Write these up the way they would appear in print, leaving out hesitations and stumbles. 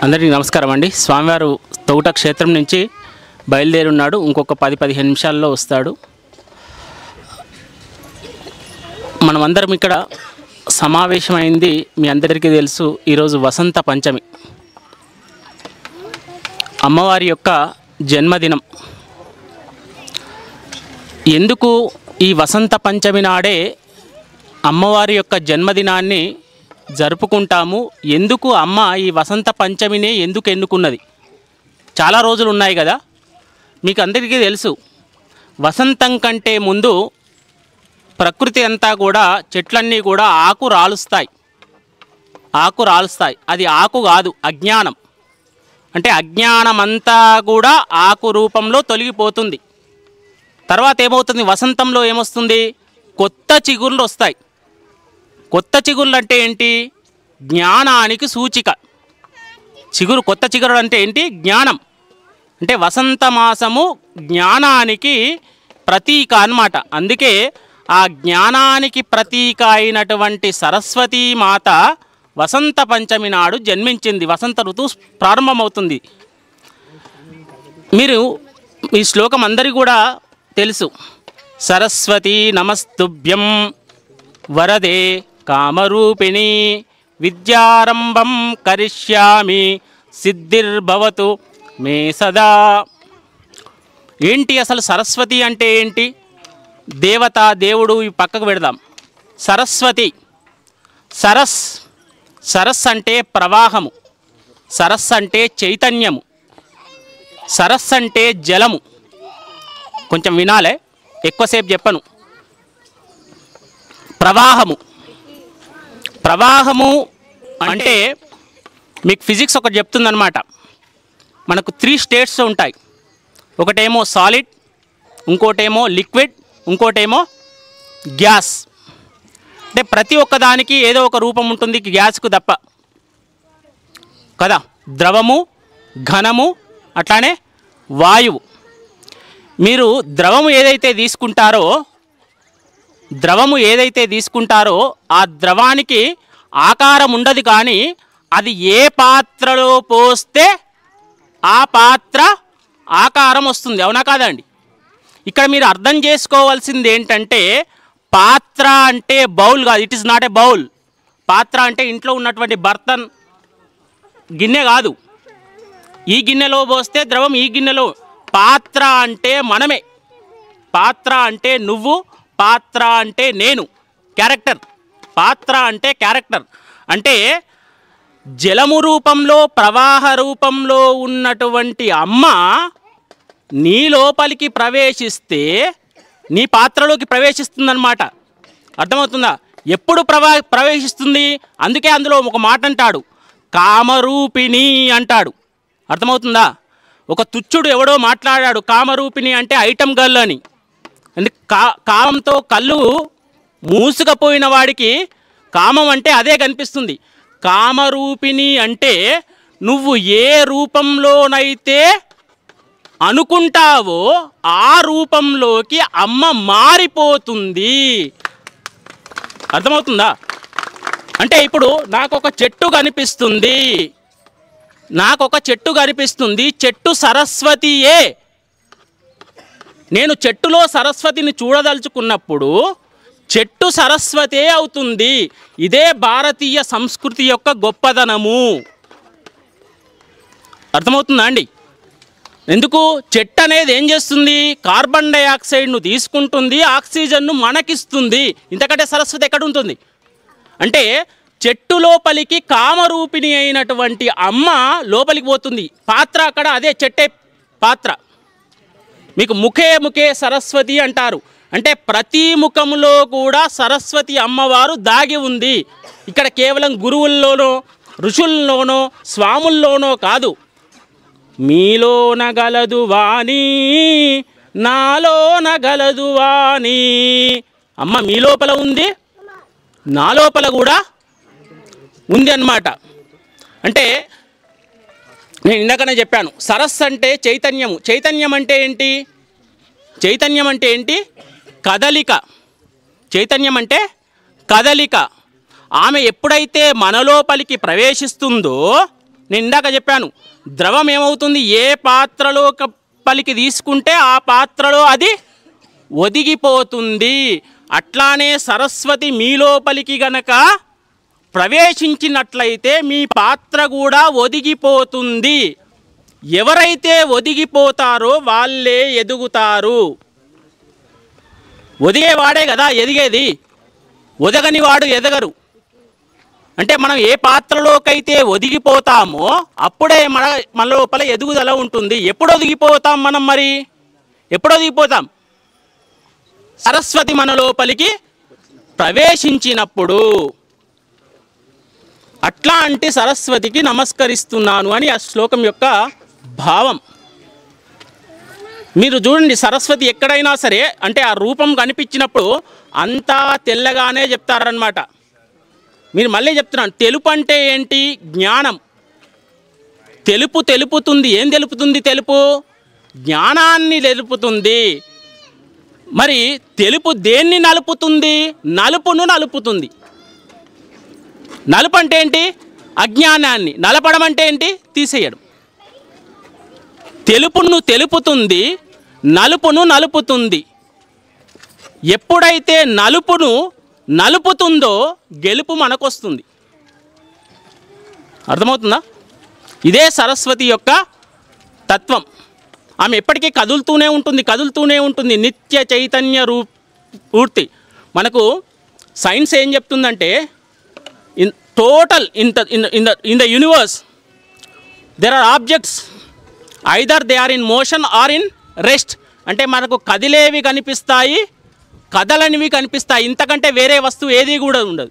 అందరికీ నమస్కారం అండి. స్వామివారు తౌట క్షేత్రం నుంచి బయలుదేరి ఉన్నాడు. ఇంకొక 10-15 నిమిషాల్లో వస్తాడు. మనమందరం ఇక్కడ సమావేశమైంది మీ అందరికీ తెలుసు. ఈరోజు వసంత పంచమి, అమ్మవారి యొక్క జన్మదినం. ఎందుకు ఈ వసంత పంచమి నాడే అమ్మవారి యొక్క జన్మదినాన్ని జరుపుకుంటాము? ఎందుకు అమ్మ ఈ వసంత పంచమినే ఎందుకు ఎన్నుకున్నది? చాలా రోజులు ఉన్నాయి కదా, మీకు అందరికీ తెలుసు. వసంతం కంటే ముందు ప్రకృతి అంతా కూడా, చెట్లన్నీ కూడా ఆకు రాలుస్తాయి. అది ఆకు కాదు, అజ్ఞానం. అంటే అజ్ఞానం అంతా కూడా ఆకు రూపంలో తొలగిపోతుంది. తర్వాత ఏమవుతుంది? వసంతంలో ఏమొస్తుంది? కొత్త చిగుర్లు వస్తాయి. కొత్త చిగుర్లు అంటే ఏంటి? జ్ఞానానికి సూచిక. కొత్త చిగురు అంటే ఏంటి? జ్ఞానం. అంటే వసంత మాసము జ్ఞానానికి ప్రతీక అన్నమాట. అందుకే ఆ జ్ఞానానికి ప్రతీక అయినటువంటి సరస్వతీమాత వసంత పంచమి నాడు జన్మించింది. వసంత ఋతువు ప్రారంభమవుతుంది. మీరు ఈ శ్లోకం అందరికీ కూడా తెలుసు. సరస్వతీ నమస్తుభ్యం వరదే కామరూపిణి విద్యారంభం కరిష్యామి సిద్ధిర్భవతు మే సదా. ఏంటి అసలు సరస్వతి అంటే ఏంటి? దేవత, దేవుడు ఈ పక్కకు పెడదాం. సరస్వతి, సరస్ అంటే ప్రవాహము, సరస్సు అంటే చైతన్యము, సరస్సు అంటే జలము. కొంచెం వినాలే, ఎక్కువసేపు చెప్పను. ప్రవాహము అంటే మీకు ఫిజిక్స్ ఒకటి చెప్తుందన్నమాట. మనకు 3 స్టేట్స్ ఉంటాయి. ఒకటేమో సాలిడ్, ఇంకోటేమో లిక్విడ్, ఇంకోటేమో గ్యాస్. అంటే ప్రతి ఒక్కదానికి ఏదో ఒక రూపం ఉంటుంది, గ్యాస్కు తప్ప కదా. ద్రవము, ఘనము, అట్లానే వాయువు. మీరు ద్రవము ఏదైతే తీసుకుంటారో ఆ ద్రవానికి ఆకారం ఉండదు, కానీ అది ఏ పాత్రలో పోస్తే ఆ పాత్ర ఆకారం వస్తుంది. అవునా కాదండి? ఇక్కడ మీరు అర్థం చేసుకోవాల్సింది ఏంటంటే, పాత్ర అంటే బౌల్ కాదు. It is not a bowl. పాత్ర అంటే ఇంట్లో ఉన్నటువంటి బర్తన్, గిన్నె కాదు. ఈ గిన్నెలో పోస్తే ద్రవం ఈ గిన్నెలో. పాత్ర అంటే మనమే. పాత్ర అంటే నువ్వు, పాత్ర అంటే నేను. క్యారెక్టర్. పాత్ర అంటే క్యారెక్టర్. అంటే జలము రూపంలో, ప్రవాహ రూపంలో ఉన్నటువంటి అమ్మ నీ లోపలికి ప్రవేశిస్తే నీ పాత్రలోకి ప్రవేశిస్తుందన్నమాట. అర్థమవుతుందా? ఎప్పుడు ప్రవేశిస్తుంది? అందుకే అందులో ఒక మాట అంటాడు, కామరూపిణి అంటాడు. అర్థమవుతుందా? ఒక తుచ్చుడు ఎవడో మాట్లాడాడు, కామరూపిణి అంటే ఐటమ్ గర్ల్ అని. అందుకే కామంతో కళ్ళు మూసుకపోయిన వాడికి కామం అంటే అదే కనిపిస్తుంది. కామరూపిణి అంటే నువ్వు ఏ రూపంలోనైతే అనుకుంటావో ఆ రూపంలోకి అమ్మ మారిపోతుంది. అర్థమవుతుందా? అంటే ఇప్పుడు నాకు ఒక చెట్టు కనిపిస్తుంది. చెట్టు సరస్వతియే. నేను చెట్టులో సరస్వతిని చూడదలుచుకున్నప్పుడు చెట్టు సరస్వతే అవుతుంది. ఇదే భారతీయ సంస్కృతి యొక్క గొప్పదనము. అర్థమవుతుందా అండి? ఎందుకు? చెట్టు అనేది ఏం చేస్తుంది? కార్బన్ డైఆక్సైడ్ను తీసుకుంటుంది, ఆక్సిజన్ను మనకిస్తుంది. ఇంతకంటే సరస్వతి ఎక్కడ ఉంటుంది? అంటే చెట్టు లోపలికి కామరూపిణి అయినటువంటి అమ్మ లోపలికి పోతుంది. పాత్ర అక్కడ అదే చెట్టే పాత్ర. మీకు ముఖే సరస్వతి అంటారు. అంటే ప్రతి ముఖంలో కూడా సరస్వతి అమ్మవారు దాగి ఉంది. ఇక్కడ కేవలం గురువుల్లోనో, ఋషుల్లోనో, స్వాముల్లోనో కాదు. మీలోన గలదు వాణి, నాలోన గలదు వాణి. అమ్మ మీ లోపల ఉంది, నా లోపల కూడా ఉంది అన్నమాట. అంటే నేను ఇందాకనే చెప్పాను, సరస్సు అంటే చైతన్యము. చైతన్యం అంటే ఏంటి? కదలిక. చైతన్యం అంటే కదలిక. ఆమె ఎప్పుడైతే మన లోపలికి ప్రవేశిస్తుందో నేను ఇందాక చెప్పాను, ద్రవం ఏమవుతుంది, ఏ పాత్రలో పలికి తీసుకుంటే ఆ పాత్రలో అది ఒదిగిపోతుంది. అట్లానే సరస్వతి మీ లోపలికి గనక ప్రవేశించినట్లయితే మీ పాత్ర కూడా ఒదిగిపోతుంది. ఎవరైతే ఒదిగిపోతారో వాళ్ళే ఎదుగుతారు. ఒదిగేవాడే కదా ఎదిగేది, ఒదగని వాడు ఎదగరు. అంటే మనం ఏ పాత్రలోకైతే ఒదిగిపోతామో అప్పుడే మన లోపల ఎదుగుదల ఉంటుంది. ఎప్పుడు ఒదిగిపోతాం మనం? మరి ఎప్పుడు ఒదిగిపోతాం? సరస్వతి మన లోపలికి ప్రవేశించినప్పుడు. అట్లాంటి సరస్వతికి నమస్కరిస్తున్నాను అని ఆ శ్లోకం యొక్క భావం. మీరు చూడండి, సరస్వతి ఎక్కడైనా సరే అంటే ఆ రూపం కనిపించినప్పుడు అంతా తెల్లగానే చెప్తారనమాట. మీరు మళ్ళీ చెప్తున్నాను, తెలుపు అంటే ఏంటి? జ్ఞానం. తెలుపు తెలుపుతుంది. ఏం తెలుపుతుంది? తెలుపు జ్ఞానాన్ని తెలుపుతుంది. మరి తెలుపు దేన్ని నలుపుతుంది? నలుపును నలుపుతుంది. నలుపు అంటే ఏంటి? అజ్ఞానాన్ని. నలపడం అంటే ఏంటి? తీసేయడం. తెలుపును తెలుపుతుంది, నలుపును నలుపుతుంది. ఎప్పుడైతే నలుపును నలుపుతుందో గెలుపు మనకొస్తుంది. అర్థమవుతుందా? ఇదే సరస్వతి యొక్క తత్వం. ఆమె ఎప్పటికీ కదులుతూనే ఉంటుంది. నిత్య చైతన్య పూర్తి. మనకు సైన్స్ ఏం చెప్తుందంటే, in the universe there are objects, either they are in motion or in rest. అంటే మనకు కదిలేవి కనిపిస్తాయి, కదలనివి కనిపిస్తాయి. ఇంతకంటే వేరే వస్తువు ఏది కూడా ఉండదు.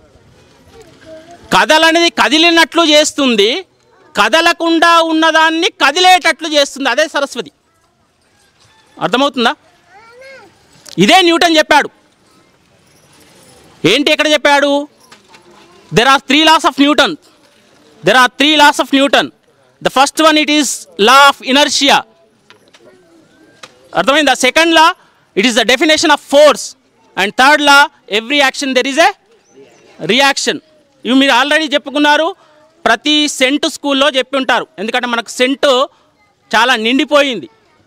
కదలనిది కదిలినట్లు చేస్తుంది, కదలకుండా ఉన్నదాన్ని కదిలేటట్లు చేస్తుంది. అదే సరస్వతి. అర్థమవుతుందా? ఇదే న్యూటన్ చెప్పాడు. ఏంటి ఎక్కడ చెప్పాడు? There are three laws of Newton. The first one, it is law of inertia. అర్థమైందా? Second law, it is the definition of force. And third law, every action there is a reaction. ఇవి మీరు already చెప్పుకున్నారు, ప్రతి scent స్కూల్లో చెప్పి ఉంటారు. ఎందుకంటే మనకు సెంటు చాలా నిండిపోయింది.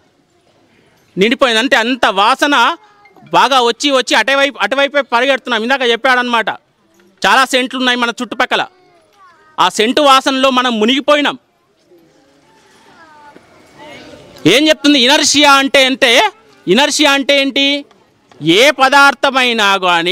అంటే అంత వాసన బాగా వచ్చి అటువైపే పరిగెడుతున్నాం. ఇందాక చెప్పాడనమాట, చాలా సెంట్లు ఉన్నాయి మన చుట్టుపక్కల. ఆ సెంటు వాసనలో మనం మునిగిపోయినాం. ఏం చెప్తుంది ఇనర్షియా అంటే ఏంటి? ఏ పదార్థమైనా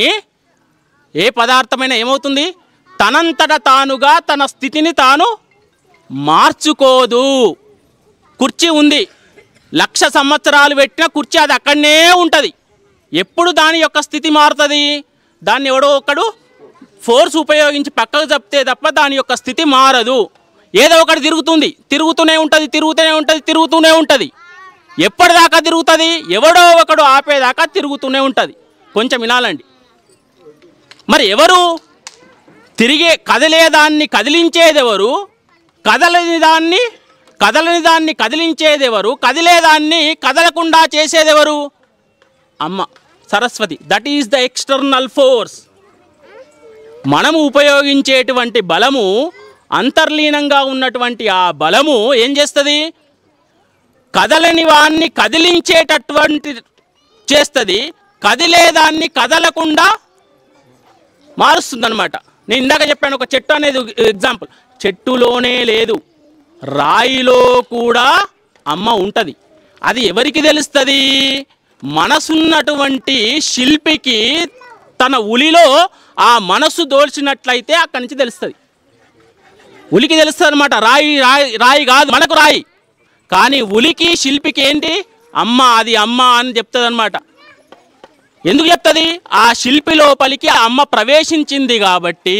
ఏమవుతుంది? తనంతట తానుగా తన స్థితిని తాను మార్చుకోదు. కుర్చీ ఉంది, 1,00,000 సంవత్సరాలు పెట్టిన కుర్చీ అది అక్కడనే ఉంటుంది. ఎప్పుడు దాని యొక్క స్థితి మారుతుంది? దాన్ని ఎవడో ఒకడు ఫోర్స్ ఉపయోగించి పక్కకు చెప్తే తప్ప దాని యొక్క స్థితి మారదు. ఏదో ఒకటి తిరుగుతూనే ఉంటుంది. ఎప్పటిదాకా తిరుగుతుంది? ఎవడో ఒకడు ఆపేదాకా తిరుగుతూనే ఉంటుంది. కొంచెం వినాలండి. మరి ఎవరు కదిలేదాన్ని కదిలించేదెవరు? కదలని దాన్ని కదిలించేదెవరు? కదిలేదాన్ని కదలకుండా చేసేదెవరు? అమ్మ Saraswati. That is the external force. మనము ఉపయోగించేటువంటి బలము, అంతర్లీనంగా ఉన్నటువంటి ఆ బలము ఏం చేస్తుంది? కదలని వాన్ని కదిలించేటటువంటి చేస్తుంది, కదిలేదాన్ని కదలకుండా మారుస్తుంది అనమాట. నేను ఇందాక చెప్పాను, ఒక చెట్టు అనేది ఎగ్జాంపుల్. చెట్టులోనే లేదు, రాయిలో కూడా అమ్మ ఉంటుంది. అది ఎవరికి తెలుస్తుంది? మనసున్నటువంటి శిల్పికి తన ఉలిలో ఆ మనసు దోల్చినట్లయితే అక్కడి నుంచి తెలుస్తుంది. ఉలికి తెలుస్తుంది అనమాట. రాయి కాదు మనకు రాయి, కానీ ఉలికి శిల్పికి ఏంటి? అమ్మ. అది అమ్మ అని చెప్తుంది అనమాట. ఎందుకు చెప్తుంది? ఆ శిల్పి లోపలికి ఆ అమ్మ ప్రవేశించింది కాబట్టి.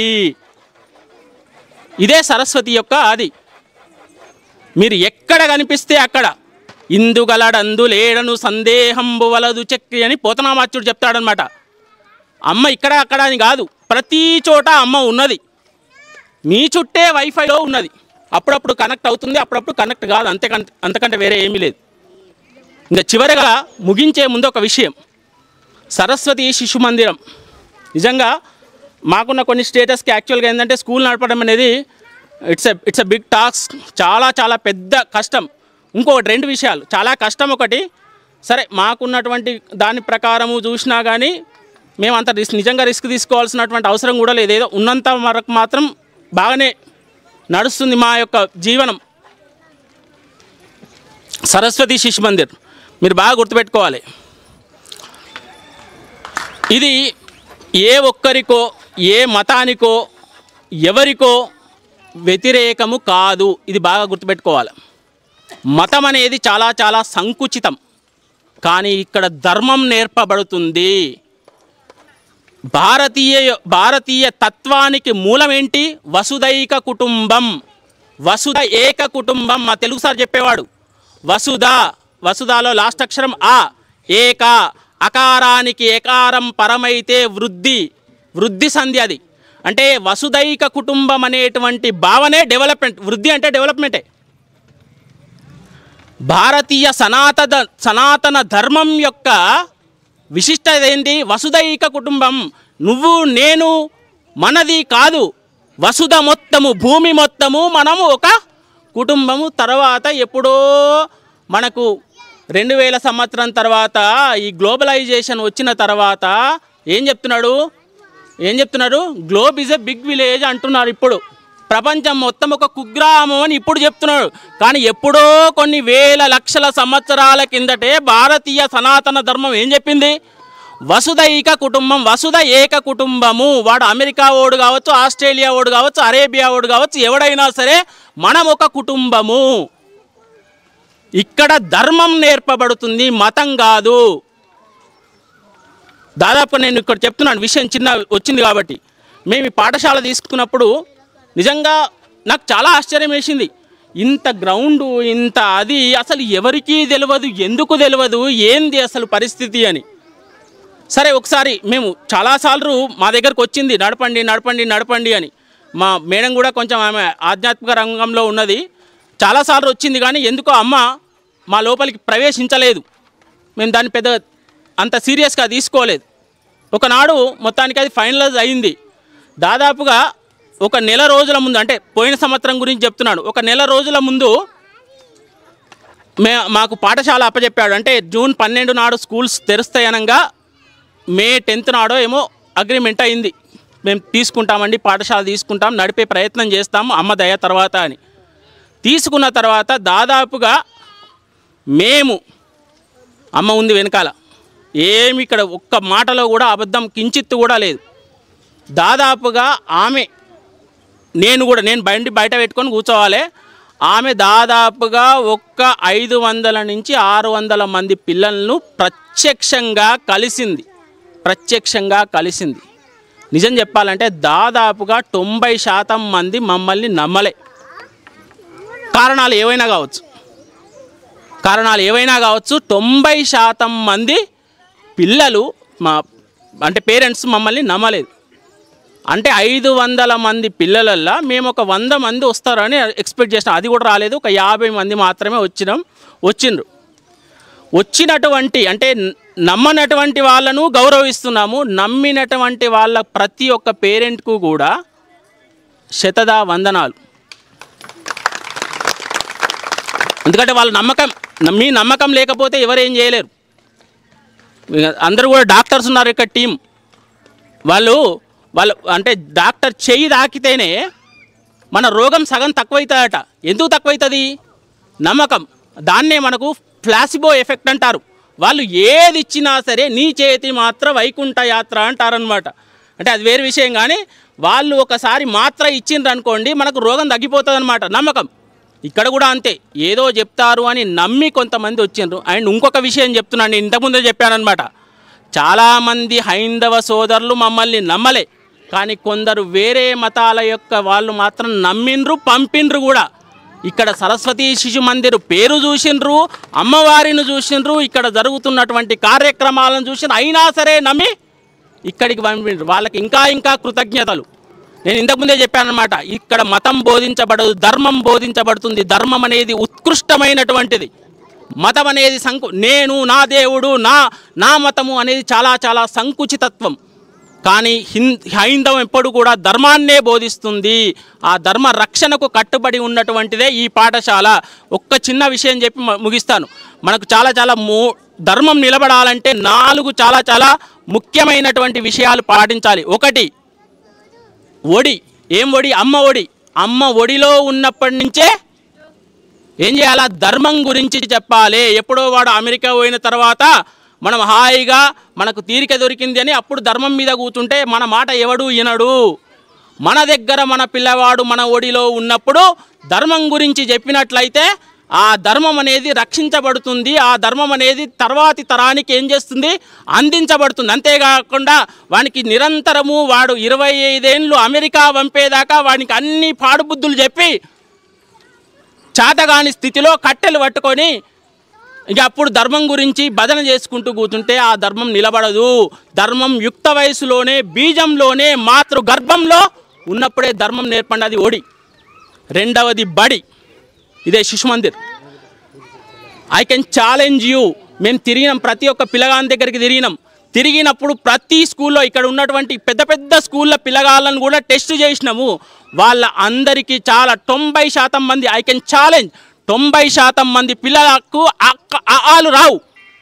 ఇదే సరస్వతి యొక్క అది. మీరు ఎక్కడ కనిపిస్తే అక్కడ ఇందుగలడందు లేడను సందేహంబు వలదు చక్రి అని పోతనామాచ్యుడు చెప్తాడనమాట. అమ్మ ఇక్కడ అక్కడ అని కాదు, ప్రతి చోట అమ్మ ఉన్నది. మీ చుట్టే వైఫైలో ఉన్నది. అప్పుడప్పుడు కనెక్ట్ అవుతుంది, అప్పుడప్పుడు కనెక్ట్ కాదు. అంతకంటే వేరే ఏమీ లేదు. ఇంకా చివరిగా ముగించే ముందు ఒక విషయం. సరస్వతి శిశు మందిరం నిజంగా మాకున్న కొన్ని స్టేటస్కి యాక్చువల్గా ఏంటంటే స్కూల్ నడపడం అనేది ఇట్స్ ఎ బిగ్ టాస్క్, చాలా చాలా పెద్ద కష్టం. ఇంకొకటి 2 విషయాలు చాలా కష్టం. ఒకటి, సరే మాకున్నటువంటి దాని ప్రకారము చూసినా కానీ మేము అంత నిజంగా రిస్క్ తీసుకోవాల్సినటువంటి అవసరం కూడా లేదు. ఏదో ఉన్నంత వరకు మాత్రం బాగానే నడుస్తుంది మా యొక్క జీవనం. సరస్వతి శిశు మందిర్ మీరు బాగా గుర్తుపెట్టుకోవాలి, ఇది ఏ ఒక్కరికో ఏ మతానికో ఎవరికో వ్యతిరేకము కాదు. ఇది బాగా గుర్తుపెట్టుకోవాలి. మతం అనేది చాలా చాలా సంకుచితం, కానీ ఇక్కడ ధర్మం నేర్పబడుతుంది. భారతీయ తత్వానికి మూలం ఏంటి? వసుదైక కుటుంబం, వసుధ ఏక కుటుంబం. మా తెలుగు సార్ చెప్పేవాడు, వసుధాలో లాస్ట్ అక్షరం ఆ, ఏక, అకారానికి ఏకారం పరమైతే వృద్ధి సంధి. అది అంటే వసుదైక కుటుంబం అనేటువంటి భావనే డెవలప్మెంట్. వృద్ధి అంటే డెవలప్మెంటే. భారతీయ సనాతన ధర్మం యొక్క విశిష్టత ఏంటి? వసుదైక కుటుంబం. నువ్వు నేను మనది కాదు, వసుధ మొత్తము, భూమి మొత్తము మనము ఒక కుటుంబము. తర్వాత ఎప్పుడో మనకు 2000 సంవత్సరం తర్వాత ఈ గ్లోబలైజేషన్ వచ్చిన తర్వాత ఏం చెప్తున్నారు? Globe is a big village అంటున్నారు. ఇప్పుడు ప్రపంచం మొత్తం ఒక కుగ్రామం అని ఇప్పుడు చెప్తున్నాడు. కానీ ఎప్పుడో కొన్ని వేల లక్షల సంవత్సరాల కిందటే భారతీయ సనాతన ధర్మం ఏం చెప్పింది? వసుదైక కుటుంబం, వసుధ ఏక కుటుంబము. వాడు అమెరికా ఓడు కావచ్చు, ఆస్ట్రేలియా ఓడు కావచ్చు, అరేబియా ఓడు కావచ్చు, ఎవడైనా సరే మనం ఒక కుటుంబము. ఇక్కడ ధర్మం నేర్పబడుతుంది, మతం కాదు. దాదాపు నేను ఇక్కడ చెప్తున్నాను, విషయం చిన్న వచ్చింది కాబట్టి. మేము ఈ పాఠశాల తీసుకున్నప్పుడు నిజంగా నాకు చాలా ఆశ్చర్యం వేసింది. ఇంత గ్రౌండు, ఇంత అది అసలు ఎవరికీ తెలియదు, ఎందుకు తెలియదు, ఏంది అసలు పరిస్థితి అని. సరే ఒకసారి మేము చాలాసార్లు మా దగ్గరకు వచ్చింది, నడపండి అని. మా మేడం కూడా కొంచెం ఆమె ఆధ్యాత్మిక రంగంలో ఉన్నది. చాలాసార్లు వచ్చింది, కానీ ఎందుకో అమ్మ మా లోపలికి ప్రవేశించలేదు. మేము దాన్ని పెద్ద అంత సీరియస్గా తీసుకోలేదు. ఒకనాడు మొత్తానికి అది ఫైనలైజ్ అయింది. దాదాపుగా 1 నెల రోజుల ముందు, అంటే పోయిన సంవత్సరం గురించి చెప్తున్నాడు, 1 నెల రోజుల ముందు మాకు పాఠశాల అప్పచెప్పాడు. అంటే జూన్ 12 నాడు స్కూల్స్ తెరుస్తాయనగా మే 10 నాడో ఏమో అగ్రిమెంట్ అయింది. మేము తీసుకుంటామండి, పాఠశాల తీసుకుంటాం, నడిపే ప్రయత్నం చేస్తాము అమ్మ దయ తర్వాత అని. తీసుకున్న తర్వాత దాదాపుగా మేము, అమ్మ ఉంది వెనకాల, ఏమి ఇక్కడ ఒక్క మాటలో కూడా అబద్ధం కించిత్తు కూడా లేదు. దాదాపుగా ఆమె, నేను బయట పెట్టుకొని కూర్చోవాలి. ఆమె దాదాపుగా 500 నుంచి 600 మంది పిల్లలను ప్రత్యక్షంగా కలిసింది. నిజం చెప్పాలంటే దాదాపుగా 90% మంది మమ్మల్ని నమ్మలే. కారణాలు ఏవైనా కావచ్చు, 90% మంది పిల్లలు అంటే పేరెంట్స్ మమ్మల్ని నమ్మలేదు. అంటే 500 మంది పిల్లలల్లో మేము ఒక 100 మంది వస్తారని ఎక్స్పెక్ట్ చేసినాం. అది కూడా రాలేదు, ఒక 50 మంది మాత్రమే వచ్చిండ్రు. వచ్చినటువంటి అంటే నమ్మనటువంటి వాళ్ళను గౌరవిస్తున్నాము, నమ్మినటువంటి వాళ్ళ ప్రతి ఒక్క పేరెంట్కు కూడా శతదా వందనాలు. ఎందుకంటే వాళ్ళ మీ నమ్మకం లేకపోతే ఎవరేం చేయలేరు. అందరూ కూడా డాక్టర్స్ ఉన్నారు ఇక్కడ టీం. వాళ్ళు అంటే డాక్టర్ చెయ్యి తాకితేనే మన రోగం సగం తక్కువవుతుందట. ఎందుకు తక్కువవుతుంది? నమ్మకం. దాన్నే మనకు ప్లాసిబో ఎఫెక్ట్ అంటారు. వాళ్ళు ఏది ఇచ్చినా సరే నీ చేతి మాత్ర వైకుంఠ యాత్ర అంటారనమాట. అంటే అది వేరే విషయం, కానీ వాళ్ళు ఒకసారి మాత్ర ఇచ్చిండ్రు అనుకోండి, మనకు రోగం తగ్గిపోతుంది అనమాట. నమ్మకం. ఇక్కడ కూడా అంతే, ఏదో చెప్తారు అని నమ్మి కొంతమంది వచ్చిండ్రు. అండ్ ఇంకొక విషయం చెప్తున్నాను, నేను ఇంతకుముందే చెప్పానమాట, చాలామంది హైందవ సోదరులు మమ్మల్ని నమ్మలే, కానీ కొందరు వేరే మతాల యొక్క వాళ్ళు మాత్రం నమ్మిండ్రు, పంపిండ్రు కూడా. ఇక్కడ సరస్వతి శిశు మందిర్ పేరు చూసిండ్రు, అమ్మవారిని చూసిండ్రు, ఇక్కడ జరుగుతున్నటువంటి కార్యక్రమాలను చూసిండ్రు, అయినా సరే నమ్మి ఇక్కడికి పంపిండ్రు. వాళ్ళకి ఇంకా కృతజ్ఞతలు. నేను ఇంతకుముందే చెప్పానమాట, ఇక్కడ మతం బోధించబడదు, ధర్మం బోధించబడుతుంది. ధర్మం అనేది ఉత్కృష్టమైనటువంటిది. మతం అనేది నేను, నా దేవుడు, నా మతము అనేది చాలా చాలా సంకుచితత్వం. కానీ హైందవం ఎప్పుడు కూడా ధర్మాన్నే బోధిస్తుంది. ఆ ధర్మ రక్షణకు కట్టుబడి ఉన్నటువంటిదే ఈ పాఠశాల. ఒక్క చిన్న విషయం చెప్పి ముగిస్తాను. మనకు చాలా ధర్మం నిలబడాలంటే 4 చాలా ముఖ్యమైనటువంటి విషయాలు పాటించాలి. 1 ఒడి. ఏం ఒడి? అమ్మ ఒడి. అమ్మ ఒడిలో ఉన్నప్పటి నుంచే ఏం చేయాలా? ధర్మం గురించి చెప్పాలి. ఎప్పుడో వాడు అమెరికా పోయిన తర్వాత మనం హాయిగా మనకు తీరిక దొరికింది అని అప్పుడు ధర్మం మీద కూర్చుంటే మన మాట ఎవడు వినడు. మన దగ్గర మన పిల్లవాడు మన ఒడిలో ఉన్నప్పుడు ధర్మం గురించి చెప్పినట్లయితే ఆ ధర్మం అనేది రక్షించబడుతుంది. ఆ ధర్మం అనేది తర్వాతి తరానికి ఏం చేస్తుంది? అందించబడుతుంది. అంతేకాకుండా వానికి నిరంతరము వాడు 25 ఏళ్ళు అమెరికా పంపేదాకా వానికి అన్ని పాడుబుద్ధులు చెప్పి చేతగాని స్థితిలో కట్టెలు పట్టుకొని ఇక అప్పుడు ధర్మం గురించి భజన చేసుకుంటూ కూర్చుంటే ఆ ధర్మం నిలబడదు. ధర్మం యుక్త వయసులోనే, బీజంలోనే, మాతృ గర్భంలో ఉన్నప్పుడే ధర్మం నేర్పండి. అది ఒడి. 2వది బడి. ఇదే Shishu Mandir. I can challenge you. మేము తిరిగినాం, ప్రతి ఒక్క పిల్లగాని దగ్గరికి తిరిగినప్పుడు ప్రతి స్కూల్లో ఇక్కడ ఉన్నటువంటి పెద్ద స్కూళ్ళ పిల్లగాళ్ళను కూడా టెస్ట్ చేసినాము. వాళ్ళ అందరికీ 90% మంది, ఐ కెన్ ఛాలెంజ్, 90% మంది పిల్లలకు ఆలు రావు.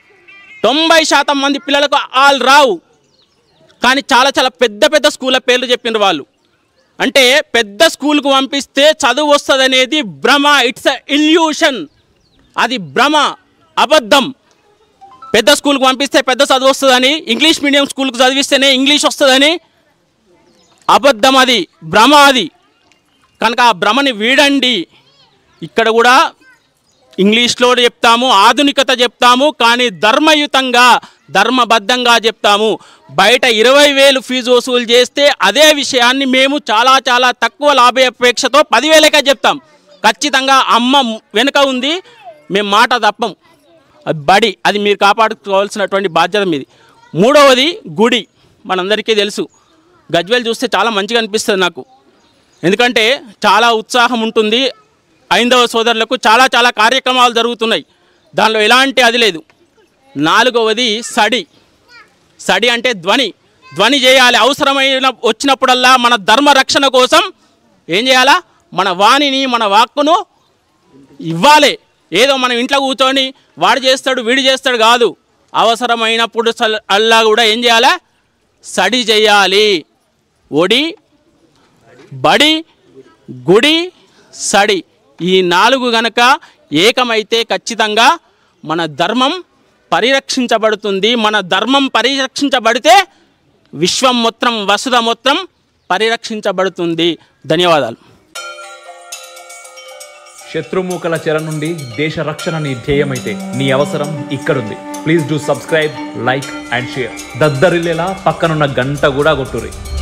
90% మంది పిల్లలకు ఆలు రావు. కానీ చాలా పెద్ద స్కూళ్ళ పేర్లు చెప్పినారు వాళ్ళు. అంటే పెద్ద స్కూల్కు పంపిస్తే చదువు వస్తుంది అనేది భ్రమ. It's a illusion. అది భ్రమ, అబద్ధం. పెద్ద స్కూల్కి పంపిస్తే పెద్ద చదువు వస్తుందని, ఇంగ్లీష్ మీడియం స్కూల్కి చదివిస్తేనే ఇంగ్లీష్ వస్తుందని అబద్ధం. అది భ్రమ. అది కనుక ఆ భ్రమని వీడండి. ఇక్కడ కూడా ఇంగ్లీష్లో చెప్తాము, ఆధునికత చెప్తాము, కానీ ధర్మయుతంగా, ధర్మబద్ధంగా చెప్తాము. బయట 20,000 ఫీజు వసూలు చేస్తే అదే విషయాన్ని మేము చాలా తక్కువ లాభాపేక్షతో 10,000కే చెప్తాం. ఖచ్చితంగా అమ్మ వెనుక ఉంది, మేము మాట తప్పం. బడి అది మీరు కాపాడుకోవాల్సినటువంటి బాధ్యత మీది. 3వది గుడి. మనందరికీ తెలుసు. గజ్వేల్ చూస్తే చాలా మంచిగా అనిపిస్తుంది నాకు. ఎందుకంటే చాలా ఉత్సాహం ఉంటుంది. హైందవ సోదరులకు చాలా కార్యక్రమాలు జరుగుతున్నాయి. దానిలో ఎలాంటి అది లేదు. 4వది సడి. సడి అంటే ధ్వని చేయాలి. అవసరమైన వచ్చినప్పుడల్లా మన ధర్మ రక్షణ కోసం ఏం చేయాలా? మన వాణిని, మన వాక్కును ఇవ్వాలి. ఏదో మనం ఇంట్లో కూర్చొని వాడు చేస్తాడు వీడు చేస్తాడు కాదు. అవసరమైనప్పుడు అల్లా కూడా ఏం చేయాలి? సడి చేయాలి. ఒడి, బడి, గుడి, సడి, ఈ 4 గనక ఏకమైతే ఖచ్చితంగా మన ధర్మం పరిరక్షించబడుతుంది. మన ధర్మం పరిరక్షించబడితే విశ్వం మొత్తం, వసుధ మొత్తం పరిరక్షించబడుతుంది. ధన్యవాదాలు. శత్రుమూకల చెర నుండి దేశ రక్షణ నీ ధ్యేయమైతే నీ అవసరం ఇక్కడుంది. Please do subscribe, like and share. దద్దరిల్లేలా పక్కనున్న గంట కూడా కొట్టుర్రి.